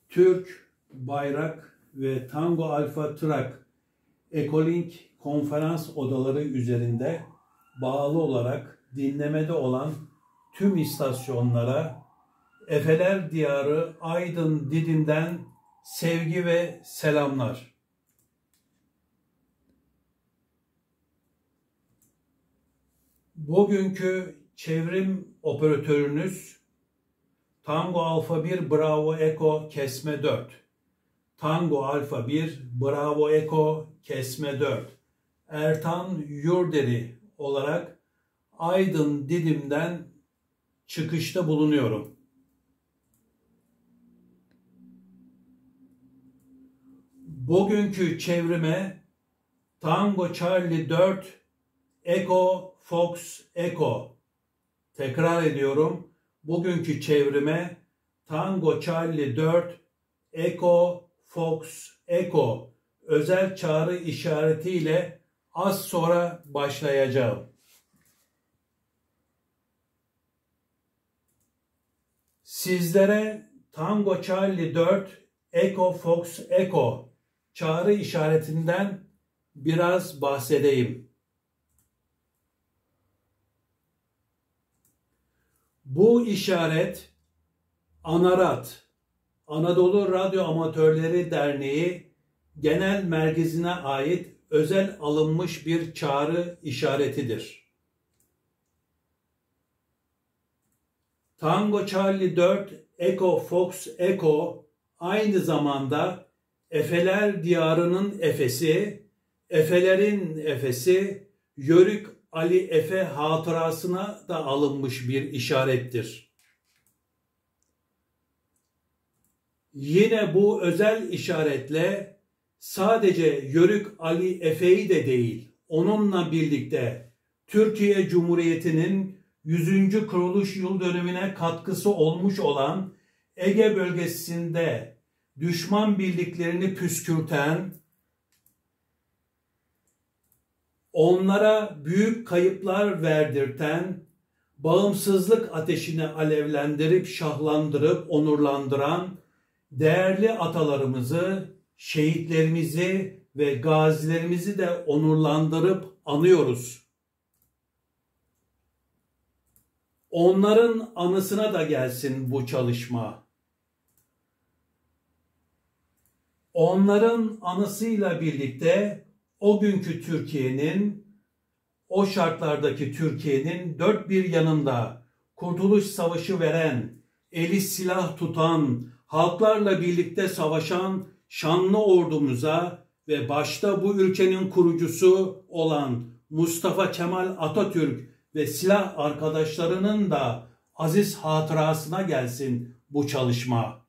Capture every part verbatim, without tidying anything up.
Türk Bayrak ve Tango Alfa Trak Ekolink konferans odaları üzerinde bağlı olarak dinlemede olan tüm istasyonlara Efeler Diyarı Aydın Didim'den sevgi ve selamlar. Bugünkü çevrim operatörünüz Tango Alfa bir Bravo Eko Kesme dört. Tango Alfa bir Bravo Eko Kesme dört. Ertan Yurderi olarak Aydın Didim'den çıkışta bulunuyorum. Bugünkü çevrime Tango Charlie dört Eko Fox Eko. Tekrar ediyorum. Bugünkü çevrime Tango Charlie dört Eko Fox Eko özel çağrı işaretiyle az sonra başlayacağım. Sizlere Tango Charlie dört Eko Fox Eko çağrı işaretinden biraz bahsedeyim. Bu işaret ANARAD, Anadolu Radyo Amatörleri Derneği Genel Merkezi'ne ait özel alınmış bir çağrı işaretidir. Tango Charlie dört Eko Fox Eko aynı zamanda Efeler Diyarı'nın Efesi, Efelerin Efesi, Yörük Ali Efe hatırasına da alınmış bir işarettir. Yine bu özel işaretle sadece Yörük Ali Efe'yi de değil, onunla birlikte Türkiye Cumhuriyeti'nin yüzüncü kuruluş yıl dönümüne katkısı olmuş olan Ege bölgesinde düşman birliklerini püskürten, onlara büyük kayıplar verdirten, bağımsızlık ateşini alevlendirip şahlandırıp onurlandıran değerli atalarımızı, şehitlerimizi ve gazilerimizi de onurlandırıp anıyoruz. Onların anısına da gelsin bu çalışma. Onların anısıyla birlikte o günkü Türkiye'nin, o şartlardaki Türkiye'nin dört bir yanında Kurtuluş Savaşı veren, eli silah tutan, halklarla birlikte savaşan şanlı ordumuza ve başta bu ülkenin kurucusu olan Mustafa Kemal Atatürk ve silah arkadaşlarının da aziz hatırasına gelsin bu çalışma.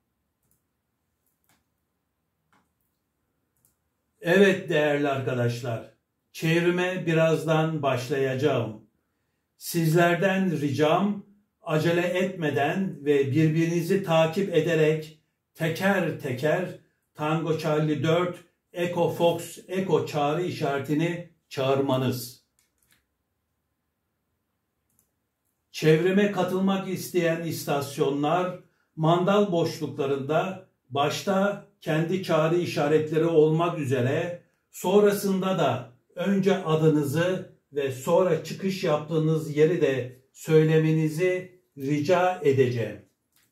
Evet değerli arkadaşlar, çevrime birazdan başlayacağım. Sizlerden ricam acele etmeden ve birbirinizi takip ederek teker teker Tango Charlie dört Eko Fox Eko çağrı işaretini çağırmanız. Çevreme katılmak isteyen istasyonlar mandal boşluklarında başta kendi çağrı işaretleri olmak üzere sonrasında da önce adınızı ve sonra çıkış yaptığınız yeri de söylemenizi rica edeceğim.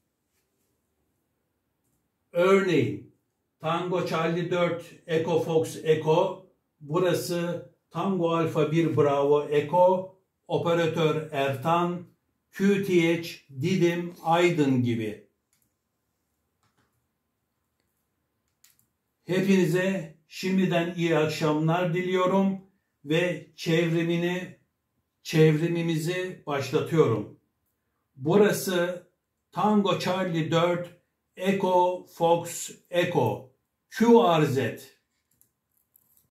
Örneğin Tango Charlie dört Eko Fox Eko, burası Tango Alfa bir Bravo Eko, operatör Ertan, Q T H Didim Aydın gibi. Hepinize şimdiden iyi akşamlar diliyorum ve çevrimini, çevrimimizi başlatıyorum. Burası Tango Charlie dört Eko Fox Eko Q R Z.